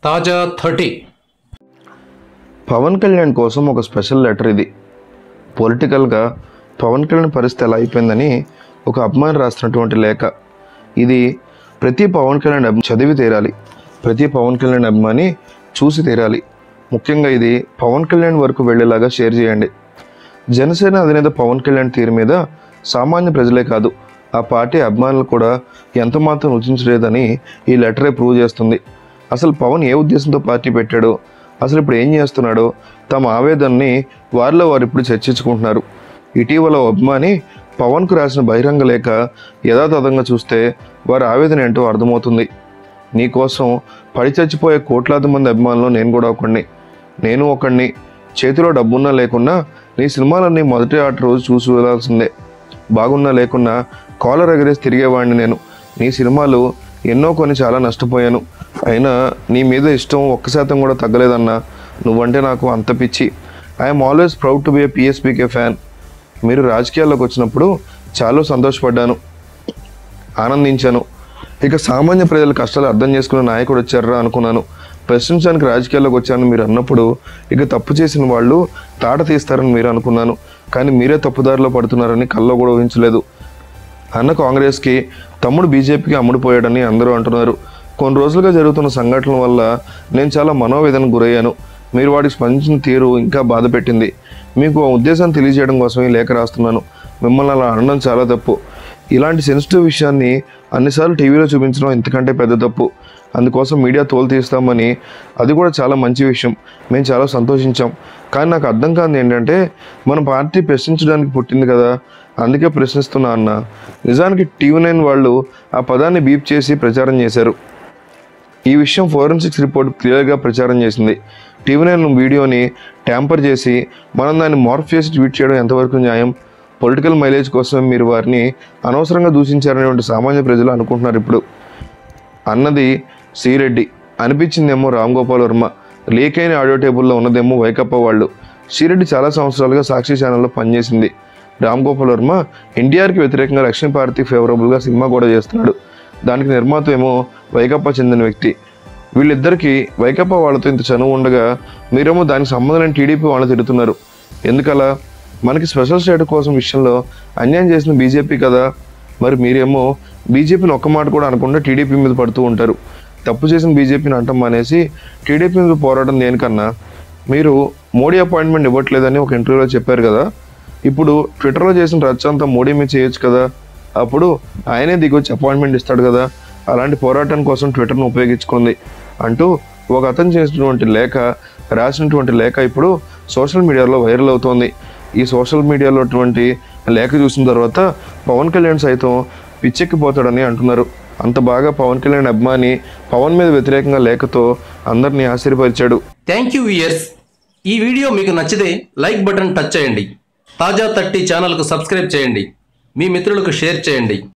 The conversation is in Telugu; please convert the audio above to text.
తాజా 30 పవన్ కళ్యాణ్ కోసం ఒక స్పెషల్ లెటర్ ఇది. పొలిటికల్గా పవన్ కళ్యాణ్ పరిస్థితి ఎలా అయిపోయిందని ఒక అభిమాని రాస్తున్నటువంటి లేఖ ఇది. ప్రతి పవన్ కళ్యాణ్ చదివి తీరాలి, ప్రతి పవన్ కళ్యాణ్ అభిమాని చూసి తీరాలి. ముఖ్యంగా ఇది పవన్ కళ్యాణ్ వరకు వెళ్ళేలాగా షేర్ చేయండి. జనసేన అధినేత పవన్ కళ్యాణ్ తీరు మీద సామాన్య ప్రజలే కాదు, ఆ పార్టీ అభిమానులు కూడా ఎంతమాత్రం రుచించలేదని ఈ లెటరే ప్రూవ్ చేస్తుంది. అసలు పవన్ ఏ ఉద్దేశంతో పార్టీ పెట్టాడో, అసలు ఇప్పుడు ఏం చేస్తున్నాడో తమ ఆవేదనని వారిలో వారు ఇప్పుడు చర్చించుకుంటున్నారు. ఇటీవల అభిమాని పవన్కు రాసిన బహిరంగ లేఖ యథాతథంగా చూస్తే వారి ఆవేదన ఏంటో అర్థమవుతుంది. నీకోసం పడి చచ్చిపోయే కోట్లాది మంది అభిమానులు నేను ఒకడిని. చేతిలో డబ్బున్నా లేకున్నా నీ సినిమాలన్నీ మొదటి ఆట రోజు చూసి వెళ్ళాల్సిందే. బాగున్నా లేకున్నా కాలర్ ఎగరేసి తిరిగేవాడిని నేను. నీ సినిమాలు ఎన్నో కొని చాలా నష్టపోయాను. అయినా నీ మీద ఇష్టం 1% కూడా తగ్గలేదన్నా. నువ్వంటే నాకు అంత పిచ్చి. I'm always proud to be a PSPK fan. మీరు రాజకీయాల్లోకి వచ్చినప్పుడు చాలా సంతోషపడ్డాను, ఆనందించాను. ఇక సామాన్య ప్రజల కష్టాలు అర్థం చేసుకునే నాయకుడు వచ్చారా అనుకున్నాను. ప్రశ్నించడానికి రాజకీయాల్లోకి వచ్చానని మీరు అన్నప్పుడు ఇక తప్పు చేసిన వాళ్ళు తాట తీస్తారని మీరు అనుకున్నాను. కానీ మీరే తప్పుదారిలో పడుతున్నారని కల్లో కూడా ఊహించలేదు. అన్న కాంగ్రెస్కి, తమ్ముడు బీజేపీకి అమ్ముడుపోయాడని అందరూ అంటున్నారు. కొన్ని రోజులుగా జరుగుతున్న సంఘటనల వల్ల నేను చాలా మనోవేదనకు గురయ్యాను. మీరు వాటికి స్పందించిన తీరు ఇంకా బాధ పెట్టింది. మీకు ఆ ఉద్దేశాన్ని తెలియజేయడం కోసం ఈ లేఖ రాస్తున్నాను. మిమ్మల్ని అలా అనడం చాలా తప్పు. ఇలాంటి సెన్సిటివ్ విషయాన్ని అన్నిసార్లు టీవీలో చూపించడం ఇంతకంటే పెద్ద తప్పు. అందుకోసం మీడియా తోలు తీస్తామని, అది కూడా చాలా మంచి విషయం. మేము చాలా సంతోషించాం. కానీ నాకు అర్థం కాదు ఏంటంటే, మన పార్టీ ప్రశ్నించడానికి పుట్టింది కదా, అందుకే ప్రశ్నిస్తున్నా అన్న. నిజానికి TV9 వాళ్ళు ఆ పదాన్ని బీప్ చేసి ప్రచారం చేశారు. ఈ విషయం ఫోరెన్సిక్స్ రిపోర్ట్ క్లియర్గా ప్రచారం చేసింది. TV9 వీడియోని ట్యాంపర్ చేసి మనం దాన్ని మార్ఫ్ చేసి ట్వీట్ చేయడం ఎంతవరకు న్యాయం? పొలిటికల్ మైలేజ్ కోసమే మీరు వారిని అనవసరంగా దూషించారనేటువంటి సామాన్య ప్రజలు అనుకుంటున్నారు. ఇప్పుడు అన్నది శ్రీరెడ్డి, అనిపించిందేమో రామ్ గోపాల్ వర్మ, లీక్ అయిన ఆడియో టేబుల్లో ఉన్నదేమో వైకప్ప వాళ్ళు. శ్రీరెడ్డి చాలా సంవత్సరాలుగా సాక్షి ఛానల్లో పనిచేసింది. రామ్ గోపాల్ వర్మ ఎన్టీఆర్కి వ్యతిరేకంగా రక్షణ పార్టీకి ఫేవరబుల్గా సినిమా కూడా చేస్తున్నాడు. దానికి నిర్మాత ఏమో వైకప్ప చెందిన వ్యక్తి. వీళ్ళిద్దరికీ వైకప్ప వాళ్ళతో ఇంత చనువు ఉండగా మీరేమో దానికి సంబంధం లేని టీడీపీ వాళ్ళు తిడుతున్నారు. ఎందుకలా? మనకి స్పెషల్ స్టేటస్ కోసం విషయంలో అన్యాయం చేసిన బీజేపీ కదా. మరి మీరేమో బీజేపీని ఒక్క మాట కూడా అనకుండా టీడీపీ మీద పడుతూ ఉంటారు. తప్పు చేసిన బీజేపీని అంటాం మానేసి టీడీపీ మీద పోరాటం దేనికన్నా? మీరు మోడీ అపాయింట్మెంట్ ఇవ్వట్లేదని ఒక ఇంటర్వ్యూలో చెప్పారు కదా. ఇప్పుడు ట్విట్టర్లో చేసిన రచ్చ అంతా మోడీ మీద చేయొచ్చు కదా. అప్పుడు ఆయనే దిగొచ్చి అపాయింట్మెంట్ ఇస్తాడు కదా. అలాంటి పోరాటం కోసం ట్విట్టర్ను ఉపయోగించుకుంది అంటూ ఒక అతను చేసినటువంటి లేఖ, రాసినటువంటి లేఖ ఇప్పుడు సోషల్ మీడియాలో వైరల్ అవుతోంది. ఈ సోషల్ మీడియాలో అటువంటి లేఖ చూసిన తర్వాత పవన్ కళ్యాణ్ సైతం పిచ్చెక్కిపోతాడని అంటున్నారు. అంత బాగా పవన్ కళ్యాణ్ అభిమాని పవన్ మీద వ్యతిరేకంగా లేఖతో అందరినీ ఆశ్చర్యపరిచాడు. Thank you viewers. ఈ వీడియో మీకు నచ్చితే లైక్ బటన్ టచ్ చేయండి. తాజా 30 ఛానల్కు సబ్స్క్రైబ్ చేయండి. మీ మిత్రులకు షేర్ చేయండి.